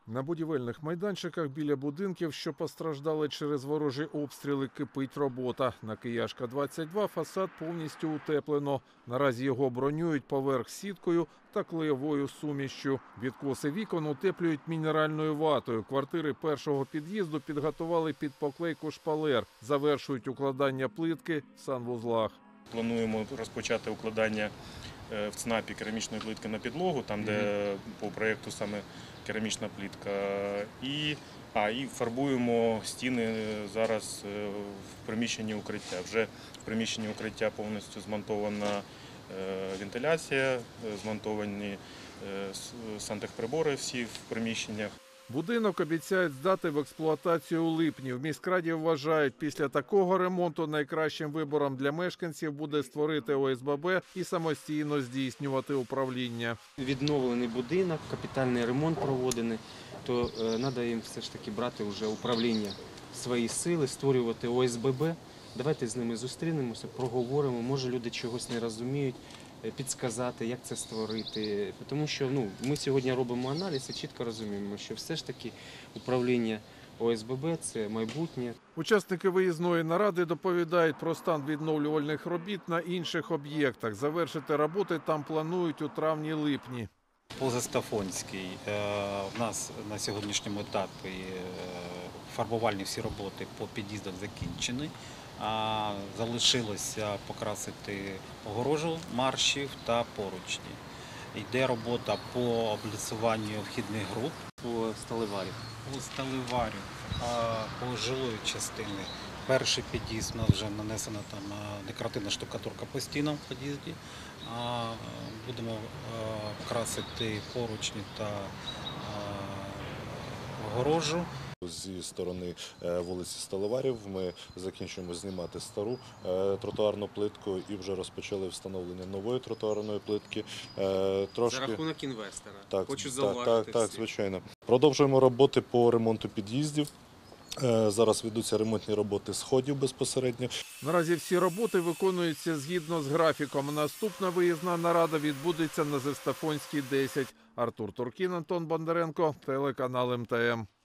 На будівельних майданчиках біля будинків, що постраждали через ворожі обстріли, кипить робота. На Кияшка 22 фасад повністю утеплено. Наразі його бронюють поверх сіткою та клеєвою сумішчю. Відкоси вікон утеплюють мінеральною ватою. Квартири першого під'їзду підготували під поклейку шпалер. Завершують укладання плитки в санвузлах. Плануємо розпочати укладання в ЦНАПі керамічної плитки на підлогу, там де по проєкту саме керамічна плитка. І фарбуємо стіни зараз в приміщенні укриття. Вже в приміщенні укриття повністю змонтована вентиляція, змонтовані сантехприбори всі в приміщеннях. Будинок обіцяють здати в експлуатацію у липні. В міськраді вважають, після такого ремонту найкращим вибором для мешканців буде створити ОСББ і самостійно здійснювати управління. Відновлений будинок, капітальний ремонт проводений, то треба їм все ж таки брати вже управління свої сили, створювати ОСББ. Давайте з ними зустрінемося, проговоримо, може люди чогось не розуміють, підказати, як це створити. Тому що ми сьогодні робимо аналіз і чітко розуміємо, що все ж таки управління ОСББ – це майбутнє. Учасники виїзної наради доповідають про стан відновлювальних робіт на інших об'єктах. Завершити роботи там планують у травні-липні. По Застафонській у нас на сьогоднішньому етапі фарбувальні всі роботи по під'їздах закінчені. Залишилося покрасити огорожу маршів та поручні. Йде робота по облицюванню вхідних груп. По сталеварів. По сталеварю, по жилої частини. Перший під'їзд у нас вже нанесена там декоративна штукатурка по стінам в під'їзді. Будемо красити поручні та огорожу. Зі сторони вулиці Сталеварів ми закінчуємо знімати стару тротуарну плитку і вже розпочали встановлення нової тротуарної плитки. За рахунок інвестора. Так, хочу зауважити. Так, звичайно. Продовжуємо роботи по ремонту під'їздів. Зараз ведуться ремонтні роботи сходів безпосередньо. Наразі всі роботи виконуються згідно з графіком. Наступна виїзна нарада відбудеться на Застафонській 10. Артур Туркін, Антон Бондаренко, телеканал МТМ.